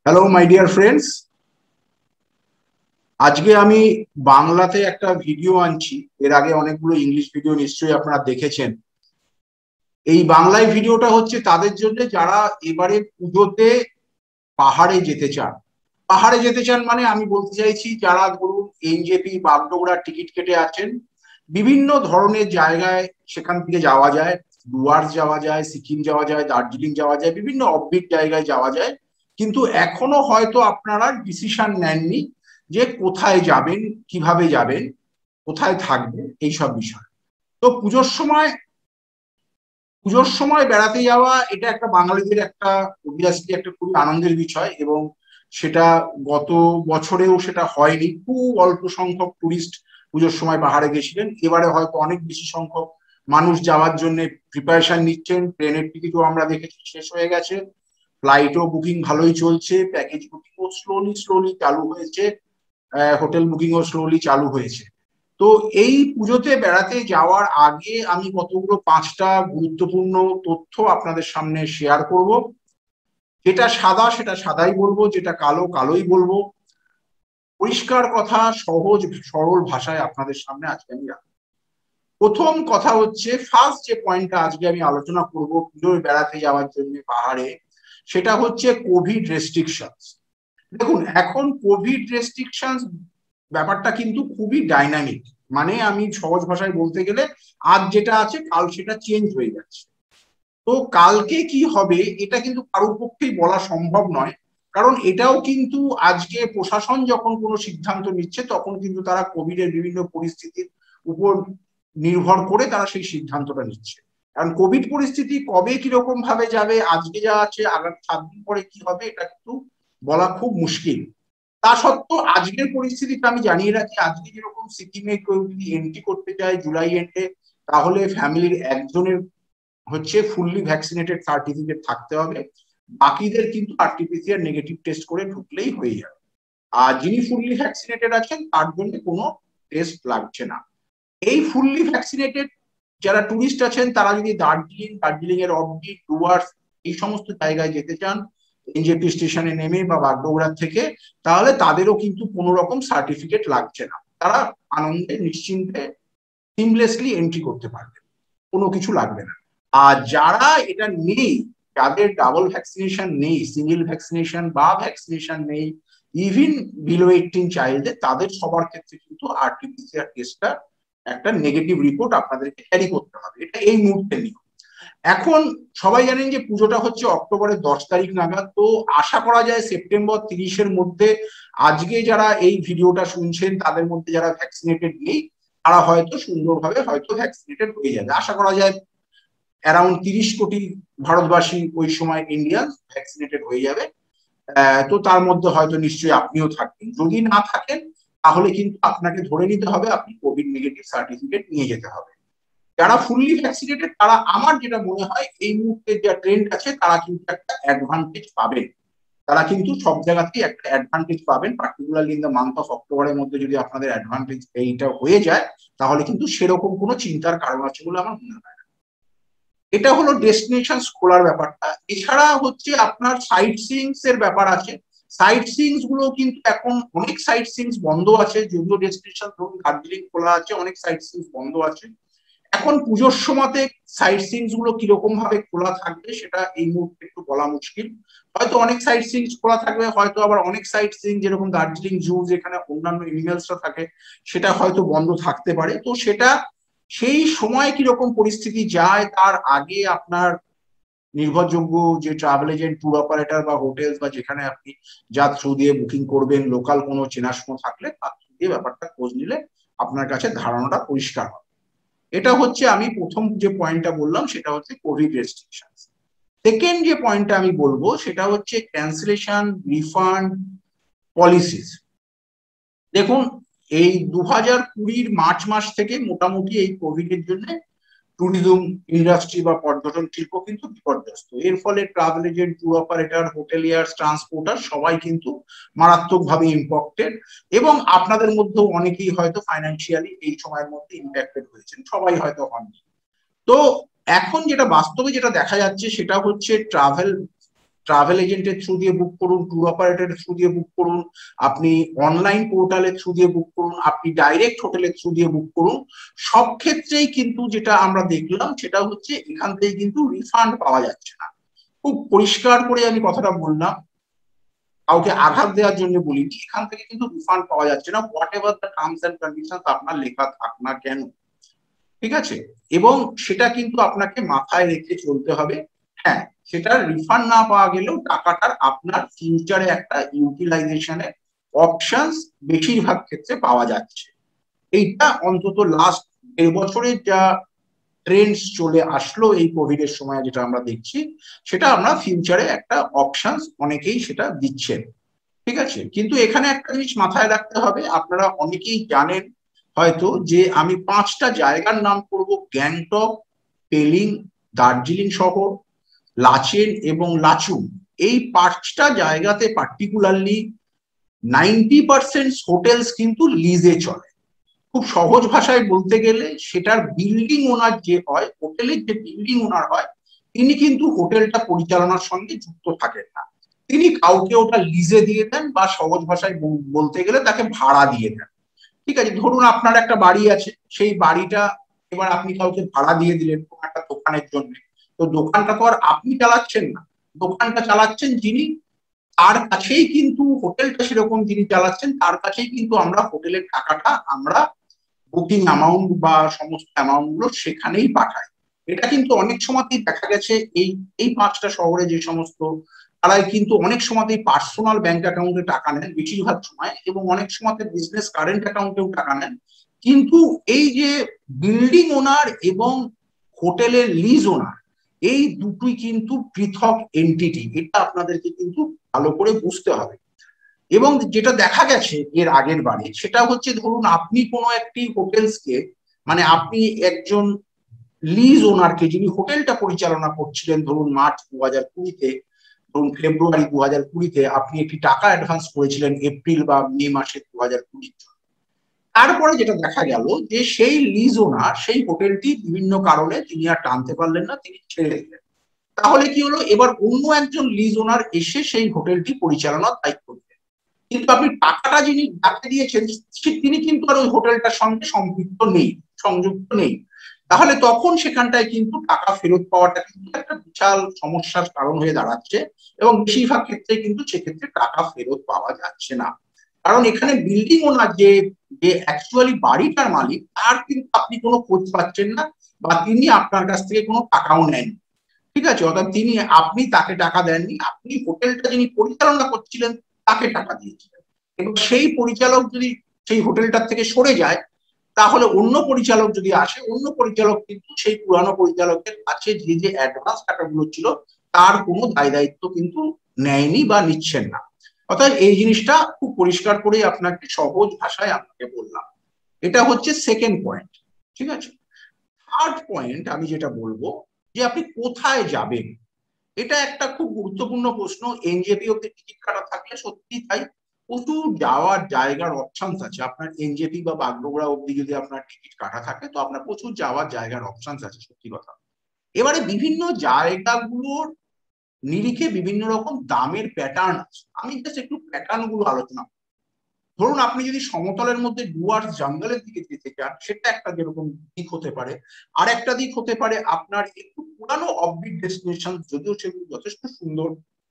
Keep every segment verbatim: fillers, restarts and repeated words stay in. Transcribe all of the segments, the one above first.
Hello my dear friends, আজকে আমি বাংলাতে একটা ভিডিও আনছি। এর আগে অনেকগুলো ইংলিশ ভিডিও নিশ্চয়ই আপনারা দেখেছেন। এই বাংলায় ভিডিওটা হচ্ছে তাদের জন্য যারা এবারে পুজোতে পাহাড়ে যেতে চান। পাহাড়ে যেতে চান মানে আমি বলতে চাইছি যারা ধরুন এনজেপি বাগডোগরার টিকিট কেটে আছেন, বিভিন্ন ধরনের জায়গায় সেখান থেকে যাওয়া যায়। ডুয়ার্স যাওয়া যায়, সিকিম যাওয়া যায়, দার্জিলিং যাওয়া যায়, বিভিন্ন অফবিট জায়গায় যাওয়া যায়। কিন্তু এখনো হয়তো আপনারা ডিসিশন নেননি যে কোথায় যাবেন, কিভাবে যাবেন, কোথায় থাকবেন, এইসব বিষয়। তো পুজোর সময় পুজোর সময় বেড়াতে যাওয়া এটা একটা বাঙালিদের একটা অবভিয়াসলি একটা খুবই আনন্দের বিষয়, এবং সেটা গত বছরেও সেটা হয়নি। খুব অল্প সংখ্যক টুরিস্ট পুজোর সময় পাহাড়ে গেছিলেন। এবারে হয়তো অনেক বেশি সংখ্যক মানুষ যাওয়ার জন্য প্রিপারেশন নিচ্ছেন। ট্রেনের টিকিটও আমরা দেখেছি শেষ হয়ে গেছে, ফ্লাইটও বুকিং ভালোই চলছে, প্যাকেজ বুকিংও স্লোলি স্লোলি চালু হয়েছে, হোটেল বুকিংও স্লোলি চালু হয়েছে। তো এই পুজোতে বেড়াতে যাওয়ার আগে আমি কতগুলো পাঁচটা গুরুত্বপূর্ণ তথ্য আপনাদের সামনে শেয়ার করব। যেটা সাদা সেটা সাদাই বলবো, যেটা কালো কালোই বলবো। পরিষ্কার কথা, সহজ সরল ভাষায় আপনাদের সামনে আজকে আমি রাখবো। প্রথম কথা হচ্ছে, ফার্স্ট যে পয়েন্টটা আজকে আমি আলোচনা করব পুজোয় বেড়াতে যাওয়ার জন্য পাহাড়ে, সেটা হচ্ছে কোভিড রেস্ট্রিকশনস। দেখুন, এখন কোভিড রেস্ট্রিকশনস ব্যাপারটা কিন্তু খুবই ডাইনামিক। মানে আমি সহজ ভাষায় বলতে গেলে আজ যেটা আছে কাল সেটা চেঞ্জ হয়ে যাচ্ছে। তো কালকে কি হবে এটা কিন্তু কারোর পক্ষেই বলা সম্ভব নয়, কারণ এটাও কিন্তু আজকে প্রশাসন যখন কোনো সিদ্ধান্ত নিচ্ছে তখন কিন্তু তারা কোভিড এর বিভিন্ন পরিস্থিতির উপর নির্ভর করে তারা সেই সিদ্ধান্তটা নিচ্ছে। কারণ কোভিড পরিস্থিতি কবে কিরকম ভাবে যাবে, আজকে যা আছে আগামী সাত দিন পরে কি হবে, এটা কিন্তু বলা খুব মুশকিল। তা সত্ত্বেও আজকের পরিস্থিতিটা আমি জানিয়ে রাখি, আজকে যেরকম সিকিমে কেউ যদি এন্ট্রি করতে চায় জুলাই এন্ডে, তাহলে ফ্যামিলির একজনের হচ্ছে ফুললি ভ্যাকসিনেটেড সার্টিফিকেট থাকতে হবে। বাকিদের কিন্তু আরটিপিসিআর নেগেটিভ টেস্ট করে ঢুকলেই হয়ে যাবে। আর যিনি ফুললি ভ্যাকসিনেটেড আছেন তার জন্য কোনো টেস্ট লাগছে না। এই ফুললি ভ্যাকসিনেটেড যারা টুরিস্ট আছেন তারা যদি দার্জিলিং দার্জিলিং এর অফবিট ডুয়ার্স এই সমস্ত জায়গায় যেতে চান এনজেপি স্টেশনে নেমে বা বাগডোগরা থেকে, তাহলে তাদেরও কিন্তু কোনো রকম সার্টিফিকেট লাগছে না। তারা আনন্দে নিশ্চিন্তে সিমলেসলি এন্ট্রি করতে পারবে, কোনো কিছু লাগবে না। আর যারা এটা নেই, যাদের ডাবল ভ্যাকসিনেশন নেই, সিঙ্গেল ভ্যাকসিনেশন বা ভ্যাকসিনেশন নেই, ইভিন বিলো এইটিন চাইল্ডদের, তাদের সবার ক্ষেত্রে কিন্তু আরটিপিসিআর টেস্টটা একটা নেগেটিভ রিপোর্ট আপনাদেরকে ক্যারি করতে হবে। এটা এই মুহূর্তে নিয়ম। এখন সবাই জানেন যে পুজোটা হচ্ছে অক্টোবরের দশ তারিখ নাগাদ। তো আশা করা যায় সেপ্টেম্বর তিরিশের মধ্যে, আজকে যারা এই ভিডিওটা শুনছেন তাদের মধ্যে যারা ভ্যাকসিনেটেড নেই তারা হয়তো সুন্দরভাবে হয়তো ভ্যাকসিনেটেড হয়ে যাবে। আশা করা যায় অ্যারাউন্ড তিরিশ কোটি ভারতবাসী ওই সময় ইন্ডিয়ান ভ্যাকসিনেটেড হয়ে যাবে। তো তার মধ্যে হয়তো নিশ্চয়ই আপনিও থাকবেন। যদি না থাকেন তাহলে কিন্তু আপনাকে ধরে নিতে হবে আপনি কোভিড নেগেটিভ সার্টিফিকেট নিয়ে যেতে হবে। যারা ফুললি ভ্যাকসিনেটেড তারা, আমার যেটা মনে হয় এই মুহূর্তে যা ট্রেন্ড আছে, তারা কিন্তু একটা অ্যাডভান্টেজ পাবেন। তারা কিন্তু সব জায়গাতেই একটা অ্যাডভান্টেজ পাবেন। Particularly in the month of অক্টোবরের মধ্যে যদি আপনাদের অ্যাডভান্টেজ এইটা হয়ে যায়, তাহলে কিন্তু সেরকম কোনো চিন্তার কারণ আছে বলে আমার মনে হয় না। এটা হলো ডেস্টিনেশন খোলার ব্যাপারটা। এছাড়া হচ্ছে আপনার সাইট সিইংস এর ব্যাপার আছে। সাইট সিইংস গুলো কিন্তু এখন অনেক সাইট সিইংস বন্ধ আছে, যদিও ডেস্টিনেশন ধরুন দার্জিলিং খোলা আছে, অনেক সাইট সিইংস বন্ধ আছে। এখন পুজোর সময়তে সাইট সিইংস গুলো কিরকম ভাবে খোলা থাকবে সেটা এই মুহূর্তে একটু বলা মুশকিল। হয়তো অনেক সাইট সিইংস খোলা থাকবে, হয়তো আবার অনেক সাইট সিইং যেরকম দার্জিলিং জু যেখানে অন্যান্য এনিমেলসরা থাকে সেটা হয়তো বন্ধ থাকতে পারে। তো সেটা সেই সময় কিরকম পরিস্থিতি যায় তার আগে আপনার নির্ভরযোগ্য যে ট্রাভেল এজেন্ট, ট্যুর অপারেটর বা হোটেলস বা যেখানে আপনি যার থ্রু দিয়ে বুকিং করবেন, লোকাল কোনো চেনাশোনা থাকলে তার থ্রু দিয়ে ব্যাপারটা খোঁজ নিলে আপনার কাছে ধারণাটা পরিষ্কার হবে। এটা হচ্ছে আমি প্রথম যে পয়েন্টটা বললাম, সেটা হচ্ছে কোভিড রেস্ট্রিকশন। সেকেন্ড যে পয়েন্টটা আমি বলবো সেটা হচ্ছে ক্যান্সেলেশন রিফান্ড পলিসিস। দেখুন, এই দু হাজার কুড়ির মার্চ মাস থেকে মোটামুটি এই কোভিড এর জন্য ট্যুরিজম ইন্ডাস্ট্রি বা পর্যটন শিল্প কিন্তু বিপর্যস্ত। এর ফলে travel agent, tour operator, hoteliers, transporter সবাই কিন্তু মারাত্মকভাবে ইম্প্যাক্টেড, এবং আপনাদের মধ্যেও অনেকেই হয়তো ফাইন্যান্সিয়ালি এই সময়ের মধ্যে ইম্প্যাক্টেড হয়েছেন, সবাই হয়তো হননি। তো এখন যেটা বাস্তবে যেটা দেখা যাচ্ছে সেটা হচ্ছে ট্রাভেল ট্রাভেল এজেন্টের থ্রু দিয়ে বুক করুন, ট্যুর অপারেটরের থ্রু দিয়ে বুক করুন, আপনি অনলাইন পোর্টালের থ্রু দিয়ে বুক করুন, আপনি ডাইরেক্ট হোটেলের থ্রু দিয়ে বুক করুন, সব ক্ষেত্রেই কিন্তু যেটা আমরা দেখলাম সেটা হচ্ছে এখান থেকে কিন্তু রিফান্ড পাওয়া যাচ্ছে না। খুব পরিষ্কার করে আমি কথাটা বললাম, কাউকে আঘাত দেওয়ার জন্য বলিনি, এখান থেকে কিন্তু রিফান্ড পাওয়া যাচ্ছে না, whatever the terms and condition আপনার লেখা থাক না কেন, ঠিক আছে? এবং সেটা কিন্তু আপনাকে মাথায় রেখে চলতে হবে। হ্যাঁ, সেটা রিফান্ড না পাওয়া গেলেও টাকাটার আপনার ফিউচারে একটা ইউটিলাইজেশনের অপশনস বেশিরভাগ ক্ষেত্রে পাওয়া যাচ্ছে। এইটা অন্তত লাস্ট দেড় বছরের যা ট্রেন্ডস চলে আসলো এই কোভিড এর সময় যেটা আমরা দেখছি, সেটা আমরা ফিউচারে একটা অপশনস অনেকেই সেটা দিচ্ছেন, ঠিক আছে? কিন্তু এখানে একটা জিনিস মাথায় রাখতে হবে, আপনারা অনেকেই জানেন হয়তো যে আমি পাঁচটা জায়গার নাম করব, গ্যাংটক, পেলিং, দার্জিলিং শহর, লাচেন এবং লাচুং। এই পাঁচটা জায়গাতে পার্টিকুলারলি নাইনটি পার্সেন্ট হোটেলস কিন্তু লিজে চলে। খুব সহজ ভাষায় বলতে গেলে সেটার বিল্ডিং ওনার যে হয়, হোটেলের যে বিল্ডিং ওনার হয়, তিনি কিন্তু হোটেলটা পরিচালনার সঙ্গে যুক্ত থাকেন না, তিনি কাউকে ওটা লিজে দিয়ে দেন বা সহজ ভাষায় বলতে গেলে তাকে ভাড়া দিয়ে দেন, ঠিক আছে? ধরুন আপনার একটা বাড়ি আছে, সেই বাড়িটা এবার আপনি কাউকে ভাড়া দিয়ে দিলেন কোনো একটা দোকানের জন্য, তো দোকানটা তো আর আপনি চালাচ্ছেন না, দোকানটা চালাচ্ছেন যিনি, তার কাছেই কিন্তু হোটেলটা সেরকম যিনি চালাচ্ছেন তার কাছেই কিন্তু আমরা হোটেলের টাকাটা আমরা বুকিং অ্যামাউন্ট বা সমস্ত অ্যামাউন্ট গুলো সেখানেই পাঠাই। এটা কিন্তু অনেক সময়তেই দেখা গেছে এই এই পাঁচটা শহরে যে সমস্ত, তারাই কিন্তু অনেক সময়তেই পার্সোনাল ব্যাংক অ্যাকাউন্টে টাকা নেন বেশিরভাগ সময়, এবং অনেক সময়তে বিজনেস কারেন্ট অ্যাকাউন্টেও টাকা নেন। কিন্তু এই যে বিল্ডিং ওনার এবং হোটেলের লিজ ওনার, এই দুটোই কিন্তু পৃথক এন্টিটি, এটা আপনাদেরকে কিন্তু ভালো করে বুঝতে হবে। এবং যেটা দেখা গেছে এর আগের বারে সেটা হচ্ছে, ধরুন আপনি কোনো একটি হোটেলসকে, মানে আপনি একজন লিজ ওনারকে যিনি হোটেলটা পরিচালনা করছিলেন, ধরুন মার্চ দু হাজার কুড়িতে, ধরুন ফেব্রুয়ারি দু হাজার কুড়িতে আপনি একটি টাকা অ্যাডভান্স করেছিলেন এপ্রিল বা মে মাসে দু হাজার কুড়ি, তারপরে যেটা দেখা গেল যে সেই লিজ ওনার সেই হোটেলটি বিভিন্ন কারণে তিনি আর টানতে পারলেন না, তিনি ছেড়ে দিলেন। তাহলে কি হলো, এবার অন্য একজন লিজ ওনার এসে সেই হোটেলটি পরিচালনার দায়িত্ব দিলেন, কিন্তু আপনি টাকাটা যিনি যাকে দিয়েছেন তিনি কিন্তু আর ওই হোটেলটার সঙ্গে সম্পৃক্ত নেই, সংযুক্ত নেই। তাহলে তখন সেখানটায় কিন্তু টাকা ফেরত পাওয়াটা কিন্তু একটা বিশাল সমস্যার কারণ হয়ে দাঁড়াচ্ছে, এবং বেশিরভাগ ক্ষেত্রে কিন্তু সেক্ষেত্রে টাকা ফেরত পাওয়া যাচ্ছে না। কারণ এখানে বিল্ডিং ওনার যে যে অ্যাকচুয়ালি বাড়িটার মালিক, তার কিন্তু আপনি কোনো খোঁজ পাচ্ছেন না, বা তিনি আপনার কাছ থেকে কোনো টাকাও নেন, ঠিক আছে? অর্থাৎ তিনি, আপনি তাকে টাকা দেননি, আপনি হোটেলটা যিনি পরিচালনা করছিলেন তাকে টাকা দিয়েছিলেন। এবং সেই পরিচালক যদি সেই হোটেলটার থেকে সরে যায়, তাহলে অন্য পরিচালক যদি আসে, অন্য পরিচালক কিন্তু সেই পুরানো পরিচালকের কাছে যে যে অ্যাডভান্স টাকাগুলো ছিল তার কোনো দায় দায়িত্ব কিন্তু নেয়নি বা নিচ্ছেন না। অর্থাৎ এই জিনিসটা খুব পরিষ্কার করে আপনাকে সহজ ভাষায় আপনাকে বললাম। এটা হচ্ছে সেকেন্ড পয়েন্ট, ঠিক আছে? থার্ড পয়েন্ট আমি যেটা বলবো, যে আপনি কোথায় যাবেন, এটা একটা খুব গুরুত্বপূর্ণ প্রশ্ন। এনজেপি অব্দি টিকিট কাটা থাকলে সত্যি তাই প্রচুর যাওয়ার জায়গার অপশনস আছে। আপনার এনজেপি বা বাগডোগরা অব্দি যদি আপনার টিকিট কাটা থাকে তো আপনার প্রচুর যাওয়ার জায়গার অপশনস আছে, সত্যি কথা। এবারে বিভিন্ন জায়গাগুলোর নিরিখে বিভিন্ন রকম দামের প্যাটার্ন আছে, আমি জাস্ট একটু প্যাটার্ন গুলো আলোচনা। ধরুন আপনি যদি সমতলের মধ্যে ডুয়ার্স জঙ্গলের দিকে যেতে চান, সেটা একটা যেরকম দিক হতে পারে। আর একটা দিক হতে পারে আপনার একটু পুরানো অফবিট ডেস্টিনেশন, যদিও সেগুলো যথেষ্ট সুন্দর,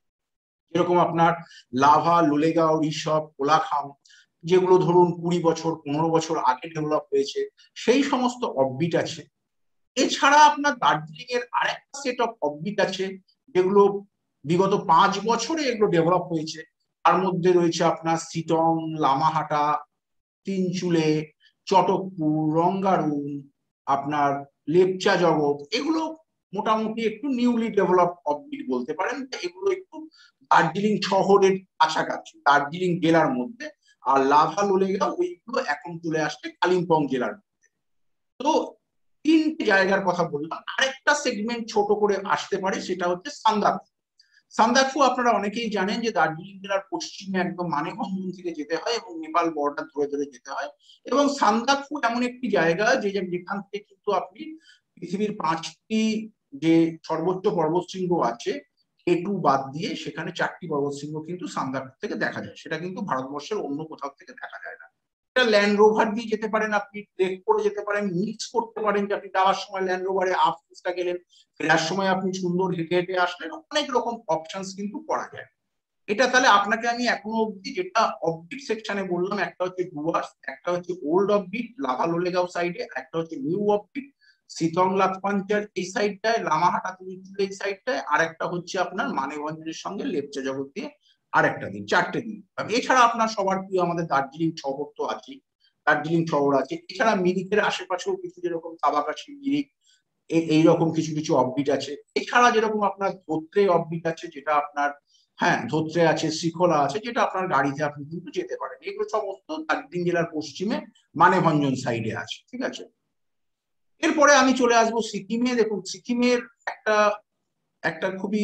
যেরকম আপনার লাভা, লোলেগাঁও, ঋষভ, কোলাখাম, যেগুলো ধরুন কুড়ি বছর পনেরো বছর আগে ডেভেলপ হয়েছে, সেই সমস্ত অফবিট আছে। এছাড়া আপনার দার্জিলিং এর আরেকটা সেট অফ অফবিট আছে, যেগুলো বিগত পাঁচ বছরে এগুলো ডেভেলপ হয়েছে। তার মধ্যে রয়েছে আপনার সিটং, লামাহাটা, তিনচুলে, চটকপুর, রঙ্গারুন, আপনার লেপচা জগৎ, এগুলো মোটামুটি একটু নিউলি ডেভেলপ অফবিট বলতে পারেন। এগুলো একটু দার্জিলিং শহরের কাছাকাছি, দার্জিলিং জেলার মধ্যে। আর লাভা, লোলেগাঁও ওইগুলো এখন চলে আসছে কালিম্পং জেলার মধ্যে। তো তিনটে জায়গার কথা বললাম। আরেকটা সেগমেন্ট ছোট করে আসতে পারে, সেটা হচ্ছে সান্দাকফু। সান্দাকফু আপনারা অনেকেই জানেন যে দার্জিলিং জেলার পশ্চিমে একদম মানেভঞ্জন থেকে যেতে হয় এবং নেপাল বর্ডার ধরে ধরে যেতে হয়। এবং সান্দাকফু এমন একটি জায়গা যে যেখান থেকে কিন্তু আপনি পৃথিবীর পাঁচটি যে সর্বোচ্চ পর্বতশৃঙ্গ আছে কে টু বাদ দিয়ে সেখানে চারটি পর্বতশৃঙ্গ কিন্তু সান্দাকফু থেকে দেখা যায়, সেটা কিন্তু ভারতবর্ষের অন্য কোথাও থেকে দেখা যায় না। এটা ল্যান্ড রোভার দিয়ে যেতে পারেন, আপনি ট্রেক করে যেতে পারেন, মিক্স করতে পারেন, যে আপনি যাওয়ার সময় ল্যান্ড রোভারে আপ হিলসটা গেলেন, ফেরার সময় আপনি সুন্দর হেঁটে হেঁটে আসলেন, অনেক রকম অপশনস কিন্তু করা যায়। এটা তাহলে আপনাকে আমি এখনো অব্দি যেটা অফবিট সেকশনে বললাম, একটা হচ্ছে ডুয়ার্স, একটা হচ্ছে ওল্ড অফবিট লাভা লোলেগাঁও সাইডে, একটা হচ্ছে নিউ অফবিট সিতং লাতপাঞ্চার এই সাইডটায়, লামাহাটা তুলিচুড় এই সাইডটায়, আর একটা হচ্ছে আপনার মানেভঞ্জনের সঙ্গে লেপচা জগৎ দিয়ে আরেকটা দিন, চারটে দিন। এছাড়া আপনার সবার প্রিয় আমাদের দার্জিলিং শহর তো আছে, দার্জিলিং শহর আছে। এছাড়া মিরিকের আশেপাশেও কিছু যেরকম সাবাকাশি, মিরিক, এইরকম কিছু কিছু অফবিট আছে। এছাড়া যেরকম আপনার ধোত্রে অফবিট আছে, যেটা আপনার হ্যাঁ ধোত্রে আছে, শ্রীখোলা আছে, যেটা আপনার গাড়িতে আপনি কিন্তু যেতে পারেন। এগুলো সমস্ত দার্জিলিং জেলার পশ্চিমে মানেভঞ্জন সাইডে আছে, ঠিক আছে। এরপরে আমি চলে আসবো সিকিমে। দেখুন সিকিমের একটা একটা খুবই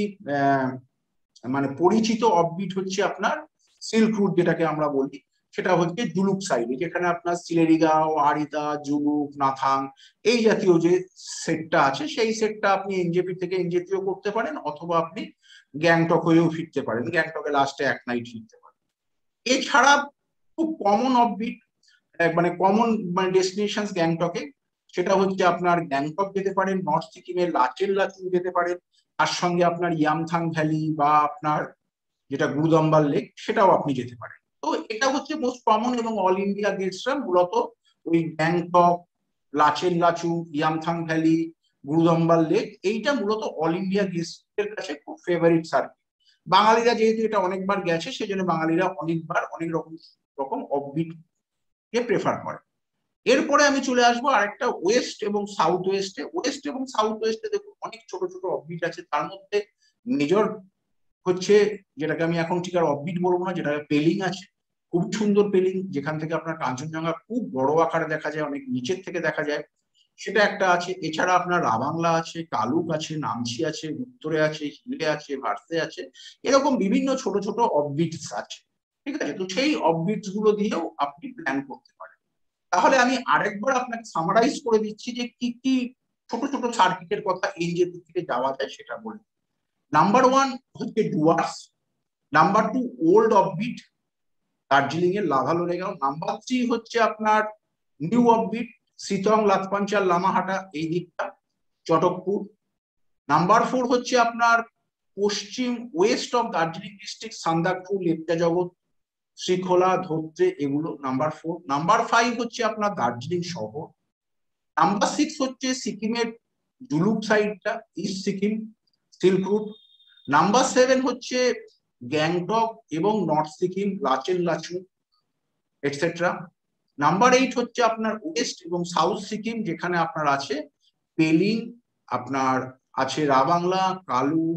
মানে পরিচিত অফবিট হচ্ছে আপনার সিল্ক রুট, যেটাকে আমরা বলি, সেটা হচ্ছে জুলুক সাইডে, যেখানে আপনার সিলেরিগাঁও, আরিদা, জুলুক, নাথাং এই জাতীয় যে সেটটা আছে, সেই সেটটা আপনি এনজেপি থেকে এনজেপিও করতে পারেন, অথবা আপনি গ্যাংটক হয়েও ফিরতে পারেন, গ্যাংটকে লাস্টে এক নাইট ফিরতে পারেন। এছাড়া খুব কমন অফবিট মানে কমন মানে ডেস্টিনেশন গ্যাংটকে, সেটা হচ্ছে আপনার গ্যাংটক যেতে পারেন, নর্থ সিকিমের লাচেন লাচুং যেতে পারেন, তার সঙ্গে আপনার ইয়ামথাং ভ্যালি বা আপনার যেটা গুরুদম্বার লেক সেটাও আপনি যেতে পারেন। তো এটা হচ্ছে মোস্ট কমন, এবং অল ইন্ডিয়া গেস্টরা মূলত ওই গ্যাংটক, লাচেন লাচুং, ইয়ামথাং ভ্যালি, গুরুদম্বার লেক, এইটা মূলত অল ইন্ডিয়া গেস্টের কাছে খুব ফেভারিট সার্কিট। বাঙালিরা যেহেতু এটা অনেকবার গেছে, সেজন্য বাঙালিরা অনেকবার অনেক রকম রকম অফবিট কে প্রেফার করে। এরপরে আমি চলে আসবো আরেকটা ওয়েস্ট এবং সাউথ ওয়েস্টে। ওয়েস্ট এবং সাউথ ওয়েস্টে দেখুন অনেক ছোট ছোট অফবিট আছে, তার মধ্যে মেজর হচ্ছে যেটাকে আমি এখন ঠিক আর অফবিট বলবো না, যেটা পেলিং আছে, খুব সুন্দর পেলিং, যেখান থেকে আপনার কাঞ্চনজঙ্ঘা খুব বড় আকারে দেখা যায়, অনেক নিচের থেকে দেখা যায়, সেটা একটা আছে। এছাড়া আপনার রাবাংলা আছে, কালুক আছে, নামছি আছে, উত্তরে আছে, হিলে আছে, ভার্সে আছে, এরকম বিভিন্ন ছোট ছোট অফবিটস আছে, ঠিক আছে। তো সেই অফবিটস গুলো দিয়েও আপনি প্ল্যান করতে পারেন। তাহলে আমি আরেকবার আপনাকে সামারাইজ করে দিচ্ছি যে কি কি ছোট ছোট সার্কিটের কথা এই যে দিক থেকে যাওয়া যায় সেটা বলি। নাম্বার ওয়ান হচ্ছে Dooars, number two old offbeat Darjeeling এর লাভা লোলেগাঁও, নাম্বার থ্রি হচ্ছে আপনার নিউ অফবিট সিতং লাতপাঞ্চার লামাহাটা এই দিকটা চটকপুর, নাম্বার ফোর হচ্ছে আপনার পশ্চিম west of Darjeeling district Sandakphu, Lepcha Jagat, Srikhola, Dhotrey, এগুলো নাম্বার ফোর। নাম্বার ফাইভ হচ্ছে আপনার দার্জিলিং শহর। নাম্বার সিক্স হচ্ছে সিকিমের জুলুক সাইডটা, east Sikkim, silk route. Number seven হচ্ছে গ্যাংটক এবং north Sikkim, Lachen Lachung etcetera. Number eight হচ্ছে আপনার ওয়েস্ট এবং সাউথ সিকিম, যেখানে আপনার আছে পেলিং, আপনার আছে রাবাংলা, কালু,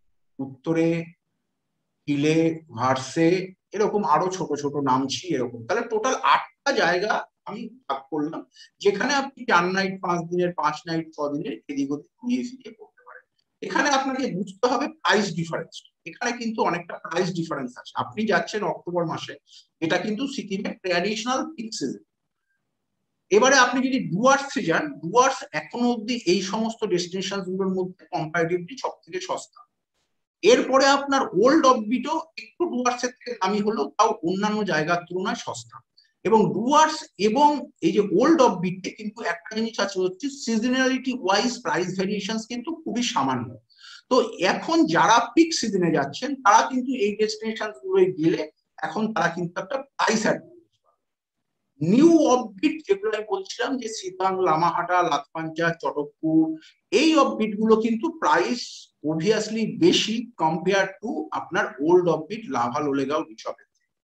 উত্তরে হিলে, ভার্সে, এরকম আরো ছোট ছোট নামছি, এরকম। তাহলে টোটাল আটটা জায়গা আমি ভাগ করলাম, যেখানে আপনি চার নাইট পাঁচ দিনের পাঁচ নাইট ছ দিনের এদিক ওদিক ঘুরিয়ে ফিরিয়ে করতে পারেন। এখানে আপনাকে বুঝতে হবে প্রাইস ডিফারেন্স, এখানে কিন্তু অনেকটা প্রাইস ডিফারেন্স আছে। আপনি যাচ্ছেন অক্টোবর মাসে, এটা কিন্তু সিকিমের ট্র্যাডিশনাল পিক সিজন। এবারে আপনি যদি ডুয়ার্সে যান, ডুয়ার্স এখনো অব্দি এই সমস্ত ডেস্টিনেশন গুলোর মধ্যে কম্পারেটিভলি সব থেকে সস্তা। এরপরে আপনার ওল্ড অফবিটও একটু ডুয়ার্সের থেকে দামি হলেও তাও অন্যান্য জায়গার তুলনায় সস্তা। এবং ডুয়ার্স এবং এই যে ওল্ড অফবিটে কিন্তু একটা জিনিস আছে, হচ্ছে সিজনালিটি ওয়াইজ প্রাইস ভেরিয়েশন কিন্তু খুবই সামান্য। তো এখন যারা পিক সিজনে যাচ্ছেন তারা কিন্তু এই ডেস্টিনেশন গুলোয় গেলে এখন তারা কিন্তু একটা প্রাইস অ্যাডভান্টেজ পাবে। নিউ অফবিট যেগুলো আমি বলছিলাম, যে সিতাং, লামাহাটা, লাতপাঞ্চা, চটকপুর, এই অফবিট গুলো কিন্তু প্রাইস অবভিয়াসলি বেশি কম্পেয়ার টু আপনার ওল্ড অফবিট লাভা লোলেগাঁও বিশপের।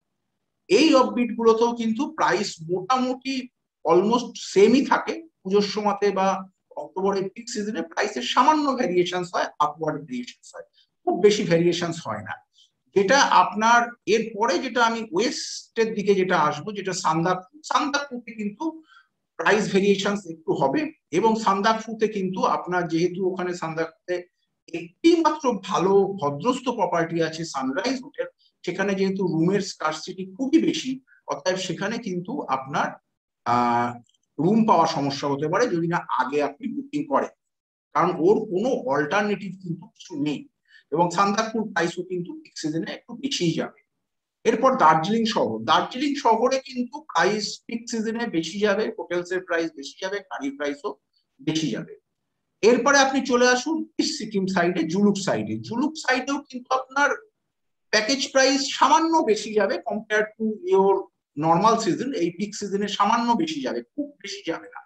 এই অফবিট গুলোতেও কিন্তু প্রাইস মোটামুটি অলমোস্ট সেমই থাকে। পুজোর সময়তে বা অক্টোবরের পিক সিজনে প্রাইসের সামান্য ভ্যারিয়েশন হয়, আপওয়ার্ড ভ্যারিয়েশন হয়, খুব বেশি ভ্যারিয়েশন হয় না। যেটা আপনার এরপরে যেটা আমি ওয়েস্টের দিকে যেটা আসবো, যেটা সান্দাকফু, সান্দাকফুতে কিন্তু প্রাইস ভেরিয়েশন একটু হবে। এবং সান্দাকফুতে কিন্তু আপনার যেহেতু ওখানে সান্দাকফুতে একটি মাত্র ভালো ভদ্রস্থ প্রপার্টি আছে সানরাইজ হোটেল, সেখানে যেহেতু রুমের স্কারসিটি খুবই বেশি, অতএব সেখানে কিন্তু আপনার আহ রুম পাওয়া সমস্যা হতে পারে যদি না আগে আপনি বুকিং করেন, কারণ ওর কোনো অল্টারনেটিভ কিন্তু কিছু নেই। এবং সান্দাকফুর প্রাইসও কিন্তু পিক সিজনে একটু বেশিই যাবে। এরপর দার্জিলিং শহর, দার্জিলিং শহরে কিন্তু প্রাইস পিক সিজনে বেশি যাবে, হোটেলস এর প্রাইস বেশি যাবে, গাড়ির প্রাইসও বেশি যাবে। এরপরে আপনি চলে আসুন সিকিম সাইডে, জুলুক সাইডে, জুলুক সাইডেও কিন্তু আপনার প্যাকেজ প্রাইস সামান্য বেশি যাবে compare to your normal season. এই পিক সিজনে সামান্য বেশি যাবে, খুব বেশি যাবে না।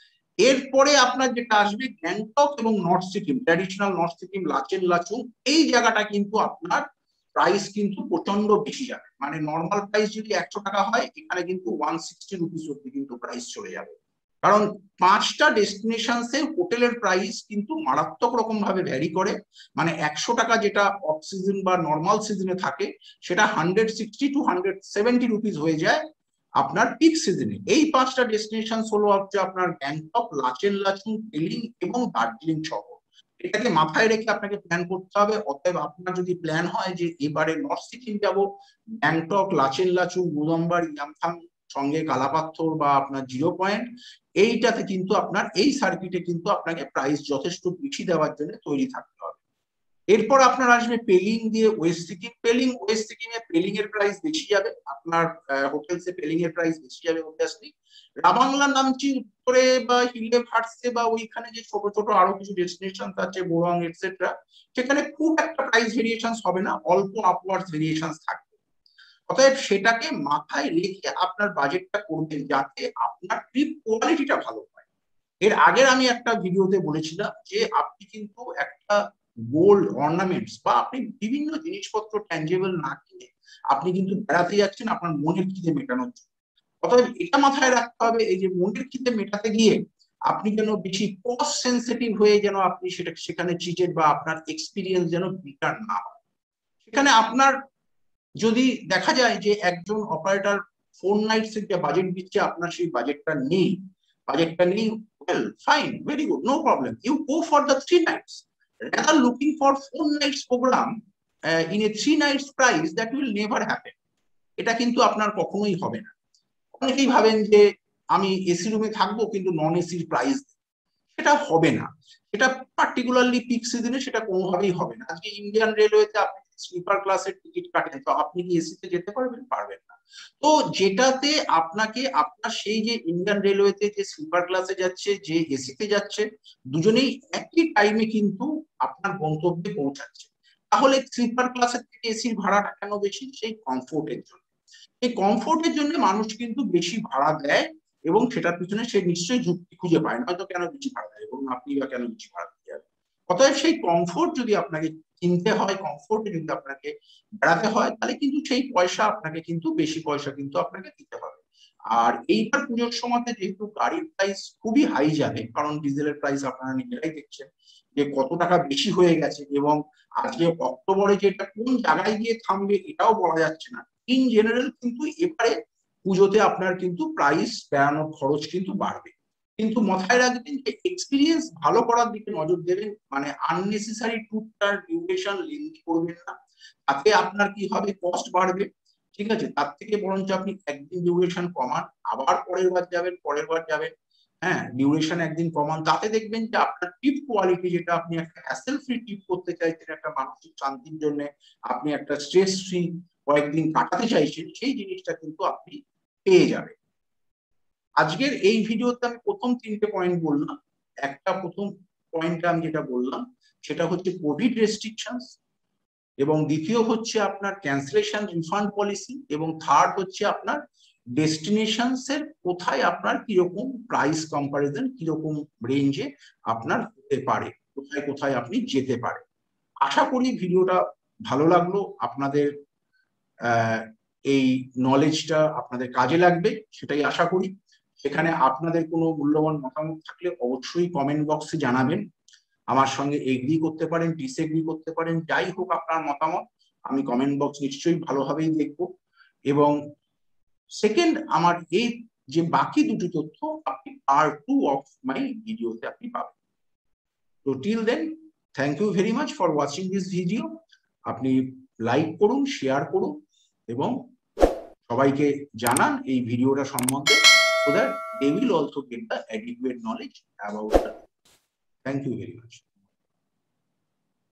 এরপরে আপনার যেটা আসবে গ্যাংটক এবং north Sikkim, traditional north Sikkim, Lachen Lachung, এই জায়গাটা কিন্তু আপনার প্রাইস কিন্তু প্রচন্ড বেশি যাবে। মানে নর্মাল প্রাইস যদি একশো টাকা হয়, এখানে কিন্তু ওয়ান সিক্সটি রুপিস অব্দি কিন্তু প্রাইস চলে যাবে। কারণ পাঁচটা ডেস্টিনেশনসে হোটেলের প্রাইস কিন্তু মারাত্মক রকম ভাবে ভ্যারি করে। মানে একশো টাকা যেটা অফ সিজন বা নর্মাল সিজনে থাকে, সেটা hundred sixty two hundred seventy rupees হয়ে যায় আপনার পিক সিজনে। এই পাঁচটা ডেস্টিনেশন হলো হচ্ছে আপনার গ্যাংটক, লাচেন লাচুং, পেলিং এবং দার্জিলিং শহর। এটাকে মাথায় রেখে আপনাকে প্ল্যান করতে হবে। অতএব আপনার যদি প্ল্যান হয় যে এবারে নর্থ সিকিম যাব, গ্যাংটক, লাচেন লাচুং, গুদম্বার, ইয়ামথাং, সঙ্গে কালাপাথর বা আপনার জিরো পয়েন্ট, এইটাতে কিন্তু আপনার এই সার্কিটে কিন্তু আপনাকে প্রাইস যথেষ্ট বেশি দেওয়ার জন্য তৈরি থাকতে হবে। এরপর আপনার আসবে পেলিং দিয়ে ওয়েস্ট সিকিম, পেলিং ওয়েস্ট সিকিমে পেলিং এর প্রাইস বেশি যাবে, আপনার হোটেলসে পেলিং এর প্রাইস বেশি যাবে অবভিয়াসলি। রাবাংলা, নামচি উত্তরে বা হিলে ভাটসে বা ওইখানে যে ছোট ছোট আরো কিছু ডেস্টিনেশন আছে, বোরাং এটসেট্রা, সেখানে খুব একটা প্রাইস ভেরিয়েশন হবে না, অল্প আপওয়ার্ডস ভেরিয়েশন থাকবে। অতএব সেটাকে মাথায় রেখে আপনার বাজেটটা করবেন যাতে আপনার ট্রিপ কোয়ালিটিটা ভালো হয়। এর আগের আমি একটা ভিডিওতে বলেছিলাম যে আপনি কিন্তু একটা গোল্ড অর্নামেন্টস বা আপনি বিভিন্ন জিনিসপত্র ট্যাঞ্জেবল না কিনে আপনি কিন্তু বেড়াতে যাচ্ছেন আপনার মনের খিদে মেটানোর জন্য। অতএব এটা মাথায় রাখতে হবে, এই যে মনের খিদে মেটাতে গিয়ে আপনি যেন বেশি কস্ট সেন্সিটিভ হয়ে যেন আপনি সেটা সেখানে চিটেড বা আপনার এক্সপিরিয়েন্স যেন বেটার না হয়। সেখানে আপনার যদি দেখা যায় যে একজন অপারেটর ফোর নাইটস এর যে বাজেট দিচ্ছে, আপনার সেই বাজেটটা নেই, বাজেটটা নেই, well fine, very good, no problem, you go for the three nights rather looking for four nights program uh, in a three nights price, that will never happen. এটা কিন্তু আপনার কখনোই হবে না। অনেকেই ভাবেন যে আমি এসি রুমে থাকবো কিন্তু নন এসির প্রাইস, সেটা হবে না। এটা পার্টিকুলারলি পিক সিজনে সেটা কোনোভাবেই হবে না। আজকে ইন্ডিয়ান রেলওয়েতে আপনি স্লিপার ক্লাসের টিকিট কাটেন, তো আপনি কি এসিতে যেতে পারবেন? পারবেন না। তো যেটাতে আপনাকে আপনার সেই যে ইন্ডিয়ান রেলওয়েতে যে স্লিপার ক্লাসে যাচ্ছে, যে এসিতে যাচ্ছে, দুজনেই একই টাইমে কিন্তু আপনার গন্তব্যে পৌঁছাচ্ছে। তাহলে স্লিপার ক্লাসের থেকে এসির ভাড়াটা কেন বেশি? সেই কমফোর্টের জন্য। এই কমফোর্টের জন্য মানুষ কিন্তু বেশি ভাড়া দেয় এবং সেটার পিছনে সে নিশ্চয়ই যুক্তি খুঁজে পায় না, হয়তো কেন বেশি ভাড়া দেয় এবং আপনি বা কেন বেশি ভাড়া দিতে যাবেন। অতএব সেই কমফোর্ট যদি আপনাকে কিনতে হয়, কমফোর্টে যদি আপনাকে বেড়াতে হয়, তাহলে কিন্তু সেই পয়সা আপনাকে কিন্তু বেশি পয়সা কিন্তু আপনাকে দিতে হবে। আর এইবার পুজোর সময়তে যেহেতু গাড়ির প্রাইস খুবই হাই যাবে, কারণ ডিজেলের প্রাইস আপনারা নিজেরাই দেখছেন যে কত টাকা বেশি হয়ে গেছে, এবং আজকে অক্টোবরে যে এটা কোন জায়গায় গিয়ে থামবে এটাও বলা যাচ্ছে না। ইন জেনারেল কিন্তু এবারে পুজোতে আপনার কিন্তু প্রাইস বেড়ানোর খরচ কিন্তু বাড়বে। কিন্তু মাথায় রাখবেন যে এক্সপিরিয়েন্স ভালো করার দিকে নজর দেবেন, মানে আননেসেসারি ট্যুরটার ডিউরেশন লেন্থি করবেন না, তাতে আপনার কি হবে, কস্ট বাড়বে। ঠিক আছে, তার থেকে বরঞ্চ আপনি একদিন ডিউরেশন কমান, আবার পরের বার যাবেন, পরের বার যাবেন, হ্যাঁ ডিউরেশন একদিন কমান, তাতে দেখবেন যে আপনার ট্রিপ কোয়ালিটি, যেটা আপনি একটা হ্যাসেল ফ্রি ট্রিপ করতে চাইছেন, একটা মানসিক শান্তির জন্য আপনি একটা স্ট্রেস ফ্রি কয়েকদিন কাটাতে চাইছেন, সেই জিনিসটা কিন্তু আপনি পেয়ে যাবেন। আজকের এই ভিডিওতে আমি প্রথম তিনটে পয়েন্ট বললাম। একটা প্রথম পয়েন্টটা আমি যেটা বললাম সেটা হচ্ছে কোভিড রেস্ট্রিকশনস, এবং দ্বিতীয় হচ্ছে আপনার ক্যান্সেলেশন রিফান্ড পলিসি, এবং থার্ড হচ্ছে আপনার ডেস্টিনেশনস এর কোথায় আপনার কিরকম প্রাইস কম্পারিজন, কিরকম রেঞ্জে আপনার হতে পারে, কোথায় কোথায় আপনি যেতে পারেন। আশা করি ভিডিওটা ভালো লাগলো, আপনাদের আহ এই নলেজটা আপনাদের কাজে লাগবে সেটাই আশা করি। সেখানে আপনাদের কোনো মূল্যবান মতামত থাকলে অবশ্যই কমেন্ট বক্সে জানাবেন। আমার সঙ্গে এগ্রি করতে পারেন, ডিসএগ্রি করতে পারেন, যাই হোক আপনার মতামত আমি কমেন্ট বক্স নিশ্চয়ই ভালোভাবেই দেখব। এবং সেকেন্ড, আমার এই যে বাকি দুটি তথ্য আপনি পার্ট টু অফ মাই ভিডিওতে আপনি পাবেন। তো till then, thank you very much for watching this video. আপনি লাইক করুন, শেয়ার করুন এবং সবাইকে জানান এই ভিডিওটা সম্বন্ধে, so that they will also get the adequate knowledge about that. Thank you very much.